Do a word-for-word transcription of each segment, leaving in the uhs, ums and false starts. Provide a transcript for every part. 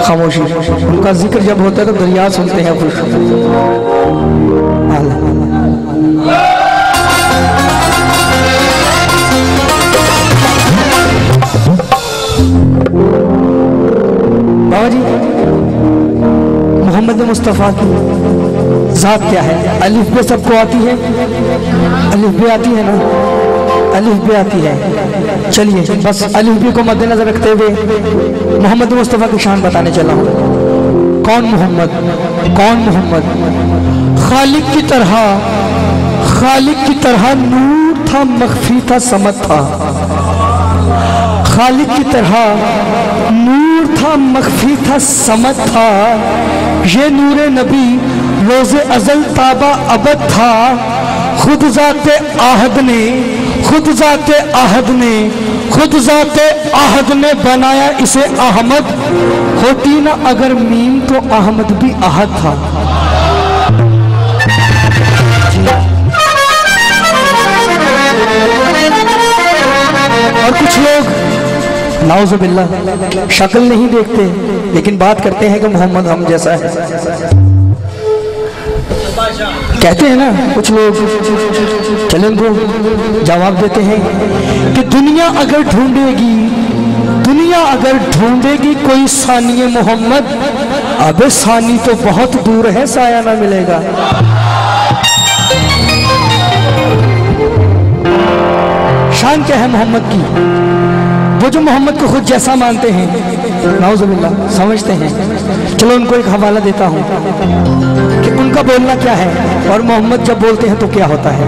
खामोशी। उनका जिक्र जब होता है तो दरिया सुनते हैं खुश। बाबा जी, मोहम्मद मुस्तफ़ा की ज़ात क्या है? अलिफ बे सबको आती है? अलिफ बे आती है ना? अलिफ बे आती है। चलिए बस अलिफ बे को मद्देनजर रखते हुए मोहम्मद मुस्तफ़ा की शान बताने चला हूँ। कौन मोहम्मद? कौन मोहम्मद? खालिक की तरह, खालिक की तरह नूर था, मख्फी था, समत था। खालिक की तरह नूर था, मख्फी था, समत था। ये नूरे नबी रोज़े अज़ल ताबा अबद था। खुद ज़ाते आहद ने, खुद ज़ाते आहद ने, खुद ज़ाते आहद ने बनाया इसे अहमद। होती ना अगर मीम तो अहमद भी आहद था। और कुछ लोग नाउज़ुबिल्लाह शक्ल नहीं देखते लेकिन बात करते हैं कि मोहम्मद हम जैसा है। कहते हैं ना कुछ लोग, चलें उनको जवाब देते हैं कि दुनिया अगर ढूंढेगी, दुनिया अगर ढूंढेगी कोई सानी मोहम्मद, अबे सानी तो बहुत दूर है, साया ना मिलेगा। शान क्या है मोहम्मद की? वो जो मोहम्मद को खुद जैसा मानते हैं, नाउज़ुबिल्लाह समझते हैं। चलो उनको एक हवाला देता हूँ कि उनका बोलना क्या है और मोहम्मद जब बोलते हैं तो क्या होता है।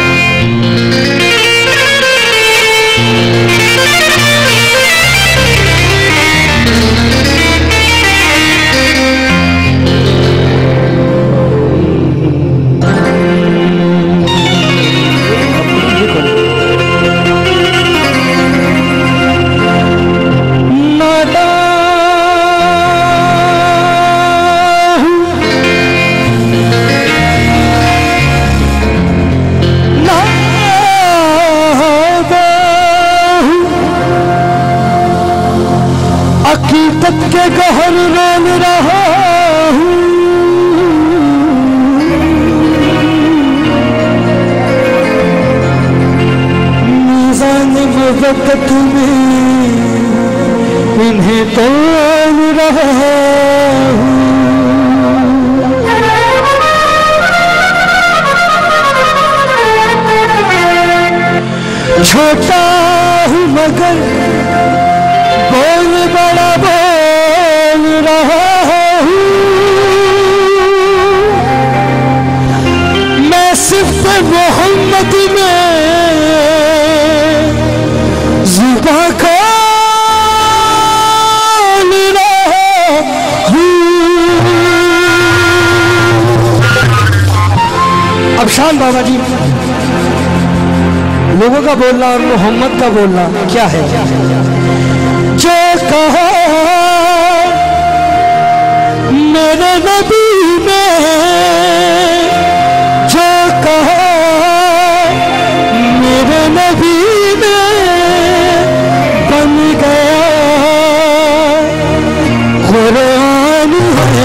अकीदत के गहर रोल रहा हूँ, मीज़ान मुवक्कत में इन्हें तोल रहा हूँ। छोटा हूँ मगर बोल बड़ा बोल रहा हूँ। मैं सिर्फ मोहम्मद में ज़ुबान खोल रहा हूँ। अब शान बाबा जी, लोगों का बोलना और मोहम्मद का बोलना क्या है? जो कहा मेरे नबी ने, जो कहा मेरे नबी ने, बन गया कुरान है।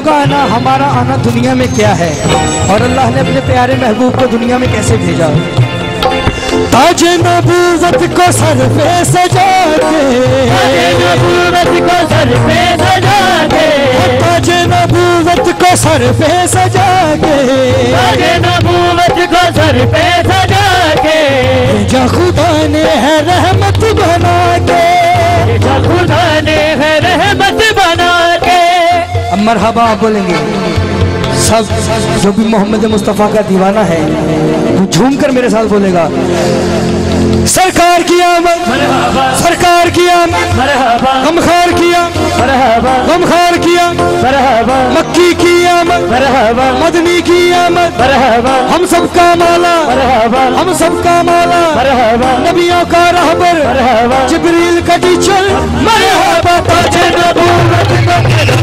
का आना, हमारा आना दुनिया में क्या है और अल्लाह ने अपने प्यारे महबूब को दुनिया में कैसे भेजा। ताज नबूवत को सर पे सजा के, ताज नबूवत को सर पे सजा के, ताज नबूवत को सर पे सजा के, ताज नबूवत को सर पे सजा के, जो खुदा ने है रहमत बना के, जो खुदा ने है रहमत बना के। अब मरहबा आप बोलेंगे, सब जो भी मोहम्मद मुस्तफ़ा का दीवाना है वो झूम कर मेरे साथ बोलेगा, सरकार की आमद, सरकार की आमद, गमखार की आमद, गमखार की आमद, मक्की की आमद, मदनी की आमद, हम सबका मौला, हम सबका मौला, नबियों का रहबर, जिब्रील का टीचर, मरहबा। ताज नबूवत को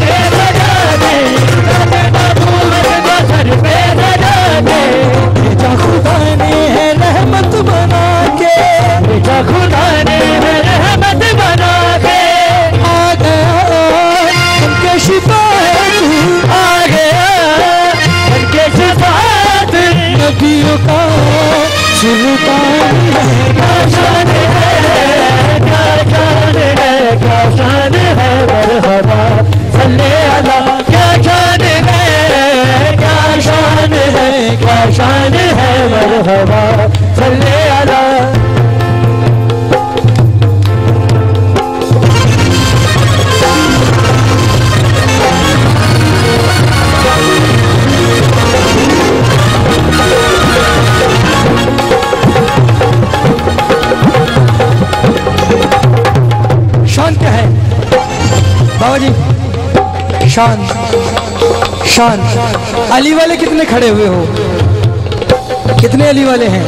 सर पे सजा के, भेजा खुदा ने है रहमत बना के, भेजा खुदा ने है रहमत बना के। आ गया उनके शिफात, आ गया उनके शिफात, नबियों का सुल्तान है। क्या शान है, क्या शान है, क्या शान है, मरहबा सल्ले अला। क्या शान है, क्या शान है, क्या शान है, मरहबा सल्ले अला। शान क्या है बाबा जी? शान, शान। अली वाले कितने खड़े हुए हो? कितने अली वाले हैं?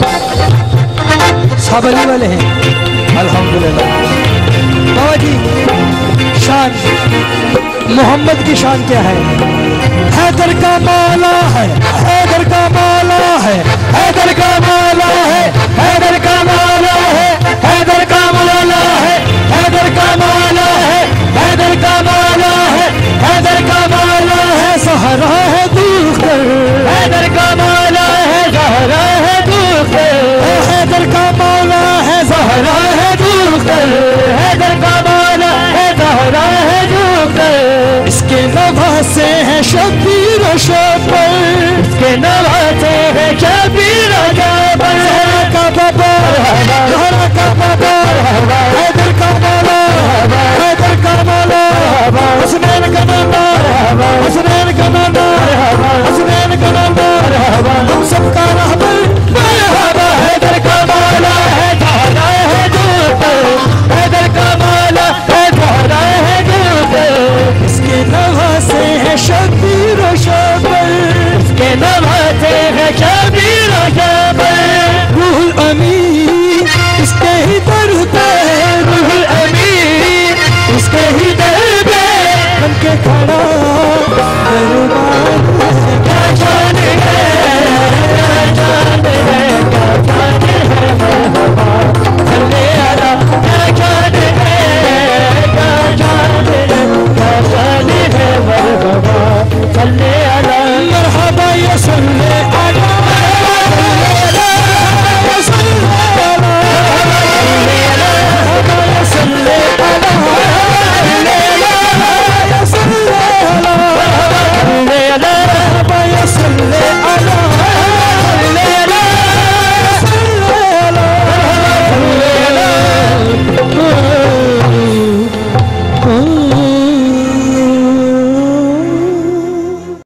सब अली वाले हैं, अल्हम्दुलिल्लाह। बाबा जी शान, मोहम्मद की शान क्या है? हैदर का मौला है, हैदर का मौला है, हैदर का मौला है, हैदर का मौला है, हैदर का मौला है, हैदर का मौला है, हैदर का मौला है, हैदर का मौला है, सहरा है दूकर, हैदर का मौला है, सहरा है दूकर, हैदर का मौला है, सहरा है दूकर, हैदर का मौला है, सहरा है दूकर। इसके नवासे है शबीर शबर, इसके नवासे है शबीर शबर, का बाबा, जहरा का बाबा, हैदर का मौला, हैदर का मौला, हसनैन का नाना, हसनैन का नाना, हसनैन का नाना, हम सबका रहबर, मरहबा। हैदर का मौला है, जहरा है दूकर, हैदर का मौला है, जहरा है दूकर। इसके नवासे है शबीर शबर, इसके नवासे है शबीर शबर। रूहुल अमीन इसके ही दर पे, रूहुल अमीन इसके ही दर पे बन के खड़ा दरबार। क्या शान है, क्या शान है, क्या शान है, मरहबा सल्ले अला। क्या शान है, क्या शान है, क्या शान है, मरहबा सल्ले अला। मरहबा या सल्ले अला।